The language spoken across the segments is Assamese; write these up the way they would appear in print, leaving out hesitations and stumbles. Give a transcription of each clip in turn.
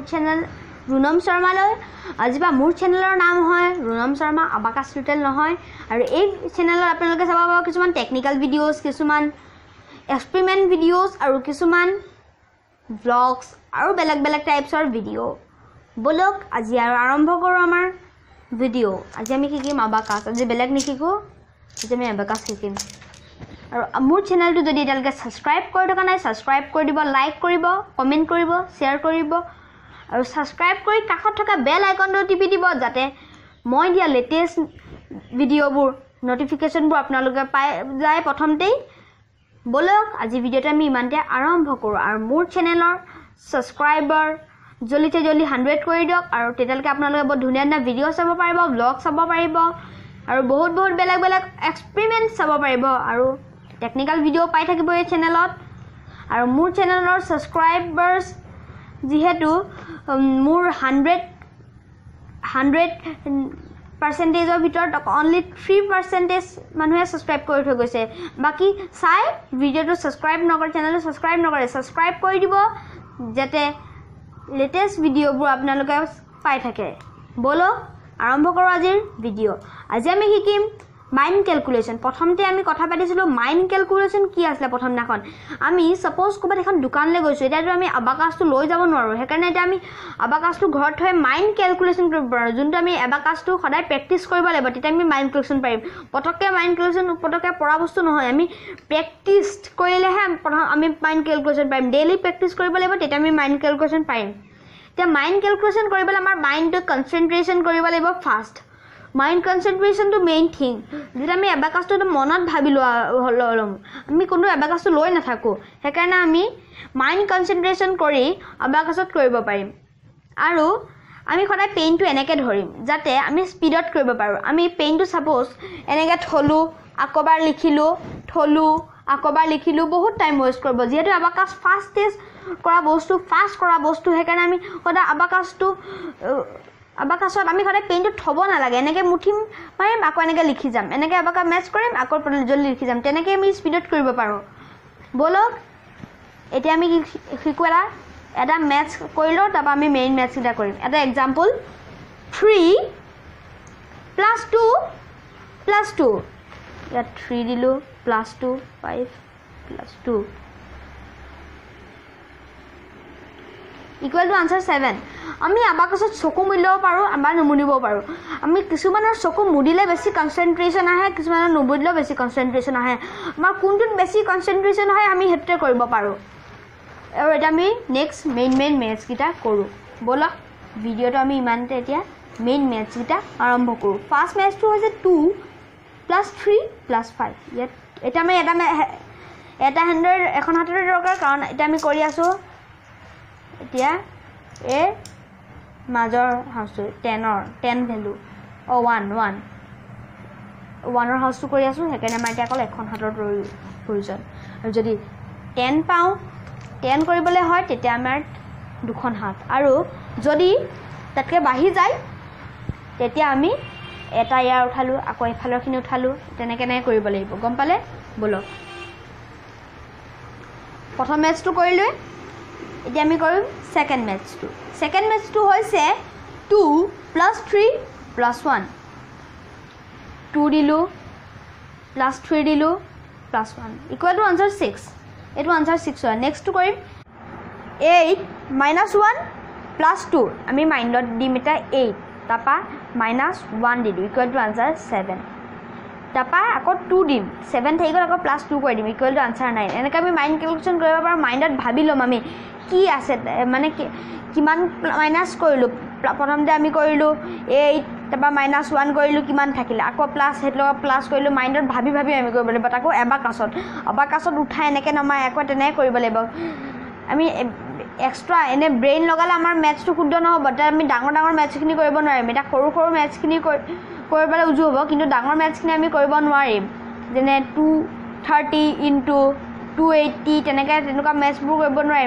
চেনেল ৰুণম শৰ্মালৈ আজিবা মোৰ চেনেলৰ নাম হয় ৰুণম শৰ্মা আবাকাছ টিউটৰিয়েল নহয় আৰু এই চেনেলত আপোনালোকে চাব পাব কিছুমান টেকনিক্যাল ভিডিঅ'জ কিছুমান এক্সপেৰিমেন্ট ভিডিঅ'জ আৰু কিছুমান ব্লগছ আৰু বেলেগ বেলেগ টাইপছৰ ভিডিঅ' বলক আজি আৰু আৰম্ভ কৰোঁ আমাৰ ভিডিঅ' আজি আমি শিকিম আবাকাছ আজি বেলেগ নিশিকো আজি আমি আবাকাছ শিকিম আৰু মোৰ চেনেলটো যদি এতিয়ালৈকে ছাবস্ক্ৰাইব কৰি থকা নাই ছাবস্ক্ৰাইব কৰি দিব লাইক কৰিব কমেণ্ট কৰিব শ্বেয়াৰ কৰিব আৰু ছাবস্ক্ৰাইব কৰি কাষত থকা বেল আইকনটো টিপি দিব যাতে মই দিয়া লেটেষ্ট ভিডিঅ'বোৰ নটিফিকেশ্যনবোৰ আপোনালোকে পাই যায় প্ৰথমতেই বলক আজি ভিডিঅ'টো আমি ইমানতে আৰম্ভ কৰোঁ আৰু মোৰ চেনেলৰ ছাবস্ক্ৰাইবাৰ জলদি 100 কৰি দিয়ক আৰু তেতিয়ালৈকে আপোনালোকে বহুত ধুনীয়া ধুনীয়া ভিডিঅ' চাব পাৰিব ব্লগ চাব পাৰিব আৰু বহুত বেলেগ বেলেগ এক্সপেৰিমেন্ট চাব পাৰিব আৰু টেকনিক্যাল ভিডিঅ' পাই থাকিব এই চেনেলত আৰু মোৰ চেনেলৰ ছাবস্ক্ৰাইবাৰ্ছ যেহেতু মোৰ 100%ৰ ভিতৰত অনলি 3% মানুহে ছাবস্ক্ৰাইব কৰি থৈ গৈছে বাকি চাই ভিডিঅ'টো ছাবস্ক্ৰাইব নকৰে চেনেলটো ছাবস্ক্ৰাইব নকৰে ছাবস্ক্ৰাইব কৰি দিব যাতে লেটেষ্ট ভিডিঅ'বোৰ আপোনালোকে পাই থাকে বলক আৰম্ভ কৰোঁ আজিৰ ভিডিঅ' আজি আমি শিকিম মাইন্ড ক্যালকুলেশন প্ৰথমতে আমি কথা পাতিছিলো মাইন্ড ক্যালকুলেশন কি আছে প্ৰথম দিনাখন আমি সাপোজ কোবাত এখন দোকানলৈ গৈছো এটাটো আমি আবাকাছটো লৈ যাব নোৱাৰো হেকাৰণে এটা আমি আবাকাছটো ঘৰত থৈ মাইন্ড ক্যালকুলেশন কৰিব পাৰো যোনটো আমি আবাকাছটো সদায় প্ৰেক্টিস কৰিব লাগিব তেতিয়া আমি মাইন্ড ক্যালকুলেশন পাৰিম পটককে মাইন্ড ক্যালকুলেশন পটককে পঢ়া বস্তু নহয় আমি প্ৰেক্টিস কৰিলেহে আমি মাইন্ড ক্যালকুলেশন পাৰিম ডেইলি প্ৰেক্টিস কৰিব লাগিব তেতিয়া আমি মাইন্ড ক্যালকুলেশন পাৰিম তে মাইন্ড ক্যালকুলেশন কৰিবলৈ আমাৰ মাইন্ডটো কনসেন্ট্ৰেশন কৰিব লাগিব first mind concentration to main thing যেটা আমি আবাকাছটো মনত ভাবি লম আমি কোনো আবাকাছটো লৈ নাথাকো হেকাৰণে আমি মাইন্ড কনসেন্ট্ৰেশন কৰি আবাকাছত কৰিব পাৰিম আৰু আমি সদায় পেনটো এনেকৈ ধৰিম যাতে আমি স্পিডত কৰিব পাৰো আমি পেনটো সাপোজ এনেকৈ থলো আকবাৰ লিখিলো থলো আকবাৰ লিখিলো বহুত টাইম ওয়েষ্ট কৰিব যেহেতু আবাকাছ ফাস্টেষ্ট কৰা বস্তু হেকাৰণে আমি সদায় আবাকাছত আমি সদায় পেনটো থব নালাগে এনেকৈ মুঠিম পাৰিম আকৌ এনেকৈ লিখি যাম এনেকৈ আবাকা মেচ কৰিম আকৌ জলদি লিখি যাম তেনেকৈ আমি স্পিডত কৰিব পাৰো বলক এতিয়া আমি শিকোৱা এটা মেথছ কৰিলো তাৰপা আমি মেইন মেথছ এটা কৰিম এটা এক্সাম্পল 3 + 2 + 2 ইয়াত 3 দিলো +2 5 + 2 equal to answer 7 আমি আবাকাছত চকু মুলিব পাৰো আমাৰ নমুনিব পাৰো আমি কিছুমানৰ চকু মুদিলে বেছি কনসেন্ট্ৰেশন আহে কিছুমানৰ নবুদিলে বেছি কনসেন্ট্ৰেশন আহে আমাৰ কোনটোত বেছি কনসেন্ট্ৰেশন হয় আমি হেতে কৰিব পাৰো আৰু এটা আমি নেক্সট মেইন মেথছ কিটা কৰো বলা ভিডিওটো আমি ইমানতে এতিয়া মেইন মেথছ কিটা আৰম্ভ কৰো ফাৰ্স্ট মেথছটো হৈছে 2 + 3 + 5 এটা আমি এটা হাতৰ এখন হাতৰ দৰকাৰ কাৰণ এটা আমি কৰি আছো এতিয়া এ মাজৰ হাউসটো 10 ভ্যালু 1 1ৰ হাউসটো কৰি আছো হেকাৰণে আমাৰ এতিয়া অকল এখন হাতৰ প্ৰয়োজন আৰু যদি 10 পাও 10 কৰিবলৈ হয় তেতিয়া আমাৰ দুখন হাত আৰু যদি তাতকে বাঢ়ি যায় তেতিয়া আমি এটা ইয়াৰ উঠালো আকৌ এফালৰখিনি উঠালো তেনেকৈ কৰিব লাগিব গম পালে বলক প্ৰথম মেথছটো কৰিলে এতিয়া আমি কৰিম সেকেন্ড মেথছটো হৈছে 2 + 3 + 1 2 দিলো + 3 দিলো + 1 equal to answer 6 এটো answer 6 হয় নেক্সট কৰিম 8 - 1 + 2 আমি মাইন্ডত দিম এটা 8 তাপা -1 দিলো equal to answer 7 তাপা আকৌ 2 দিম 7 থাকি গল আকৌ +2 কৰি দিম equal to answer 9 এনেকৈ আমি মাইন্ড ক্যালকুলেশন কৰিব পাৰো মাইন্ডত ভাবি লম আমি কি আছে মানে কিমান মাইনাস কৰিলো প্ৰথমতে আমি কৰিলো 8 তাপা -1 কৰিলো কিমান থাকিলে আকৌ প্লাস হেতলক প্লাস কৰিলো মাইন্ডত ভাবি আমি কৰিব লাগিব তাকো আবাকাছত উঠাই এনেকৈ নমাই আকৌ তেনে কৰিব লাগিব আমি এক্সট্ৰা এনে ব্ৰেইন লগালে আমাৰ মেথছটো শুদ্ধ নহব তাৰ আমি ডাঙৰ মেথছখিনি কৰিব নোৱাৰিম এটা সৰু মেথছখিনি কৰিবলৈ উজু হ'ব কিন্তু ডাঙৰ মেথছখিনি আমি কৰিব নোৱাৰিম যেনে 230 * 280 তেনেকুৱা মেথছবোৰ কৰিব নোৱাৰিম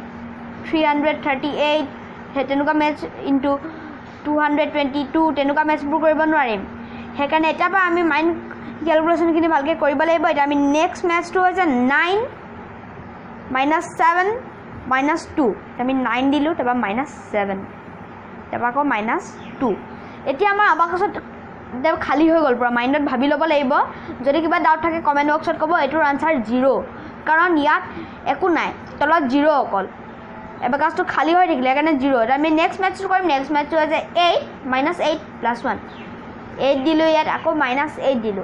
338 তেনেকুৱা মেথছ * 222 তেনেকুৱা মেথছবোৰ কৰিব নোৱাৰিম হেকাৰণে এটা বা আমি মাইন্ড ক্যালকুলেশনখিনি ভালকৈ কৰিব লাগিব এটা আমি নেক্সট মেথছটো হৈছে 9 - 7 -2 আমি 9 দিলো তাৰপা -7 তাৰপা আকৌ -2 এতিয়া আমাৰ আবাকাছত খালি হৈ গ'ল পুৰা মাইণ্ডত ভাবি ল'ব লাগিব যদি কিবা ডাউট থাকে কমেন্ট বক্সত ক'ব এটোৰ আনসাৰ 0 কাৰণ ইয়াত একো নাই তলত 0 অকল এবাকাছটো খালি হৈ থাকিলে কাৰণে 0 আমি নেক্সট মেথটো কৰিম নেক্সট মেথটো আছে 8 -8 + 1 8 দিলো ইয়াত আকৌ -8 দিলো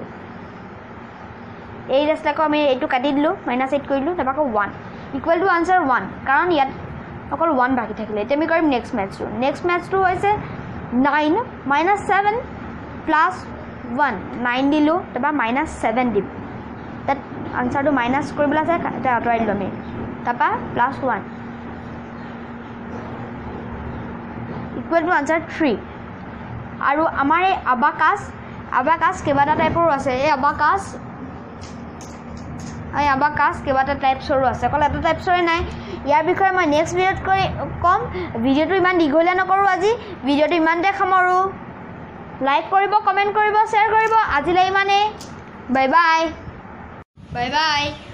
8 আসলে আমি এইটো কাটি দিলো -8 কৰিলো তাৰপা আকৌ 1 ইকুৱেল টু আনসাৰ 1 কাৰণ ইয়াত অকল 1 বাকি থাকিলে এতিয়া আমি কৰিম নেক্সট মেথটো হৈছে 9 -7 + 1 9 দিলো তাৰপা -7 দিম তাত আনসাৰটো মাইনাস কৰিবলৈ আছে এটা আঁতৰাই দিলো আমি তাৰপা +1 ইকুৱেল টু আনসাৰ 3 আৰু আমাৰ এই আবাকাছ কেইবাটা টাইপৰ আছে এই আবাকাছ কেইবাটা টাইপছৰো আছে অকল এটা টাইপছৰে নাই ইয়াৰ বিষয়ে মই নেক্সট ভিডিঅ'ত কম ভিডিঅ'টো ইমান দীঘলীয়া নকৰোঁ আজি ভিডিঅ'টো ইমানতে সামৰোঁ লাইক কৰিব কমেন্ট কৰিব শ্বেয়াৰ কৰিব আজিলৈ ইমানে বাই বাই